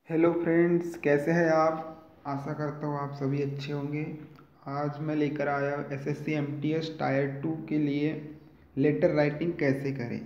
Hello friends, कैसे हैं आप। आशा करता हूँ आप सभी अच्छे होंगे। आज मैं लेकर आया एसएससी एमटीएस टायर 2 के लिए लेटर राइटिंग कैसे करें।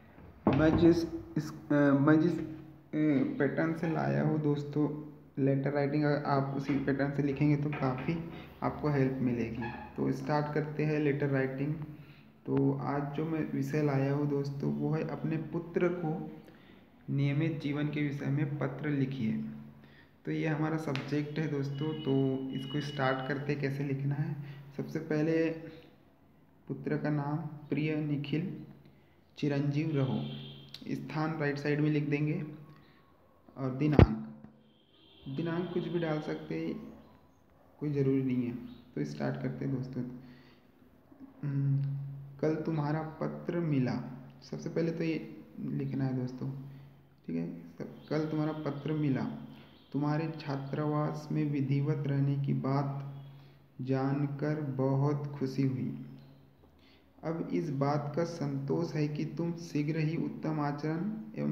मैं जिस पैटर्न से लाया हूँ दोस्तों, लेटर राइटिंग अगर आप उसी पैटर्न से लिखेंगे तो काफ़ी आपको हेल्प मिलेगी। तो स्टार्ट करते हैं लेटर राइटिंग। तो आज जो मैं विषय लाया हूँ दोस्तों, वो है अपने पुत्र को नियमित जीवन के विषय में पत्र लिखिए। तो ये हमारा सब्जेक्ट है दोस्तों। तो इसको स्टार्ट करते कैसे लिखना है। सबसे पहले पुत्र का नाम प्रिय निखिल चिरंजीव रहो, स्थान राइट साइड में लिख देंगे और दिनांक दिनांक कुछ भी डाल सकते हैं, कोई ज़रूरी नहीं है। तो स्टार्ट करते हैं दोस्तों। कल तुम्हारा पत्र मिला, सबसे पहले तो ये लिखना है दोस्तों, ठीक है। कल तुम्हारा पत्र मिला, तुम्हारे छात्रावास में विधिवत रहने की बात जानकर बहुत खुशी हुई। अब इस बात का संतोष है कि तुम शीघ्र ही उत्तम आचरण एवं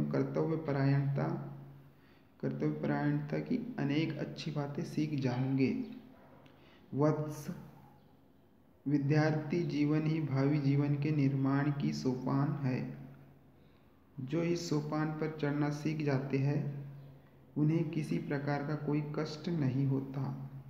कर्तव्यपरायणता की अनेक अच्छी बातें सीख जाओगे। वत्स, विद्यार्थी जीवन ही भावी जीवन के निर्माण की सोपान है। जो इस सोपान पर चढ़ना सीख जाते हैं उन्हें किसी प्रकार का कोई कष्ट नहीं होता।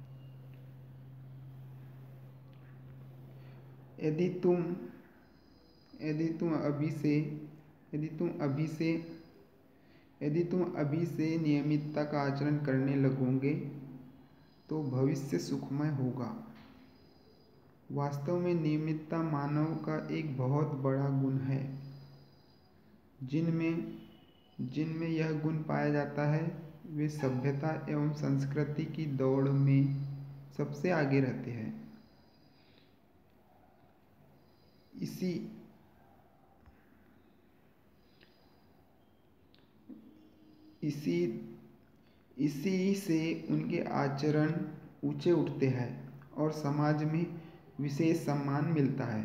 यदि तुम यदि तुम अभी से यदि तुम अभी से यदि तुम अभी से नियमितता का आचरण करने लगोगे तो भविष्य सुखमय होगा। वास्तव में नियमितता मानव का एक बहुत बड़ा गुण है। जिनमें यह गुण पाया जाता है वे सभ्यता एवं संस्कृति की दौड़ में सबसे आगे रहते हैं। इसी इसी इसी से उनके आचरण ऊंचे उठते हैं और समाज में विशेष सम्मान मिलता है।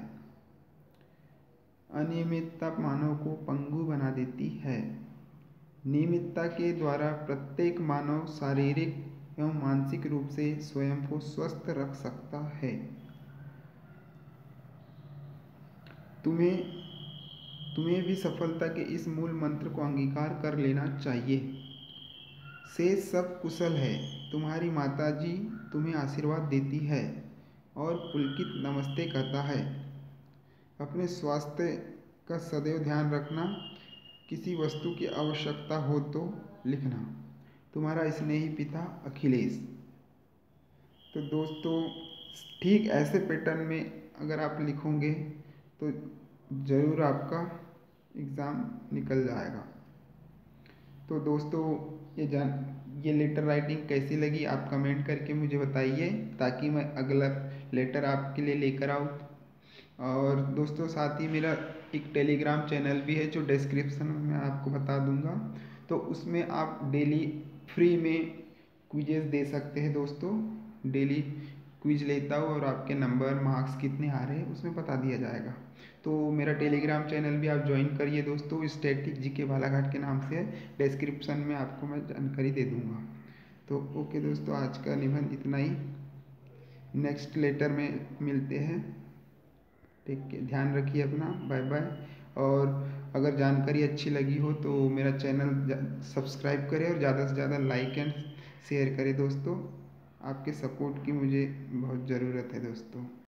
अनियमितता मानव को पंगु बना देती है। नियमितता के द्वारा प्रत्येक मानव शारीरिक एवं मानसिक रूप से स्वयं को स्वस्थ रख सकता है। तुम्हें भी सफलता के इस मूल मंत्र को अंगीकार कर लेना चाहिए। शेष सब कुशल है। तुम्हारी माताजी तुम्हें आशीर्वाद देती है और पुलकित नमस्ते कहता है। अपने स्वास्थ्य का सदैव ध्यान रखना। किसी वस्तु की आवश्यकता हो तो लिखना। तुम्हारा स्नेही पिता अखिलेश। तो दोस्तों, ठीक ऐसे पैटर्न में अगर आप लिखोगे तो ज़रूर आपका एग्ज़ाम निकल जाएगा। तो दोस्तों, ये लेटर राइटिंग कैसी लगी आप कमेंट करके मुझे बताइए, ताकि मैं अगला लेटर आपके लिए लेकर आऊँ। और दोस्तों, साथ ही मेरा एक टेलीग्राम चैनल भी है जो डिस्क्रिप्शन में मैं आपको बता दूंगा। तो उसमें आप डेली फ्री में क्विजेस दे सकते हैं दोस्तों। डेली क्विज लेता हूँ और आपके नंबर मार्क्स कितने आ रहे हैं उसमें बता दिया जाएगा। तो मेरा टेलीग्राम चैनल भी आप ज्वाइन करिए दोस्तों, स्टैटिक जीके बालाघाट के नाम से है। डिस्क्रिप्शन में आपको मैं जानकारी दे दूँगा। तो ओके दोस्तों, आज का निबंध इतना ही। नेक्स्ट लेटर में मिलते हैं। ठीक है, ध्यान रखिए अपना। Bye bye. और अगर जानकारी अच्छी लगी हो तो मेरा चैनल सब्सक्राइब करें और ज़्यादा से ज़्यादा लाइक एंड शेयर करें दोस्तों। आपके सपोर्ट की मुझे बहुत ज़रूरत है दोस्तों।